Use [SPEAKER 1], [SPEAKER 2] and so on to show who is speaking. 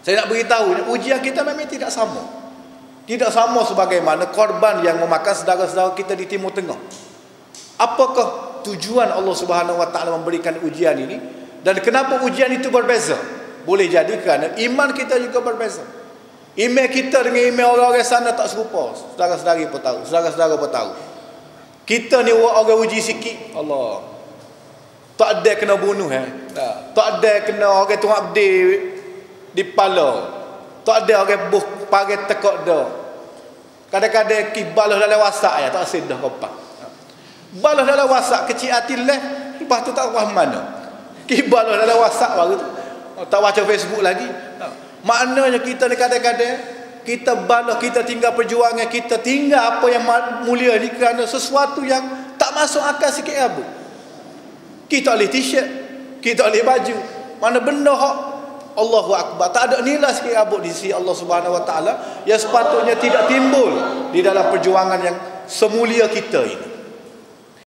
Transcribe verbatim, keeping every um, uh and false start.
[SPEAKER 1] Saya nak beritahu, ujian kita memang tidak sama. Tidak sama sebagaimana korban yang memakan saudara-saudara kita di Timur Tengah. Apakah tujuan Allah Subhanahu Wa Taala memberikan ujian ini, dan kenapa ujian itu berbeza? Boleh jadi kerana iman kita juga berbeza. Iman kita dengan iman orang-orang sana tak serupa. Saudara-saudari pun tahu, saudara-saudara pun tahu. Kita ni orang uji sikit, Allah. Tak ada kena bunuh eh. Tak ada kena orang tuang abdi di pala. Tak ada orang buh pakai tekak dah. Kadang-kadang ki balas dalam WhatsApp ya, tak sedah apa. Balas dalam WhatsApp kecil hati leh, lepas tu tak faham mana. Ki balas dalam WhatsApp baru tu. Tak baca Facebook lagi. Maknanya kita ni kadang-kadang kita balas, kita tinggal perjuangan, kita tinggal apa yang mulia ni kerana sesuatu yang tak masuk akal sikit apa. Kita boleh t-shirt, kita boleh baju. Mana benda hak Allahu Akbar, tak ada nilai sikit abuk di sisi Allah Subhanahu Wa Taala yang sepatutnya tidak timbul di dalam perjuangan yang semulia kita ini.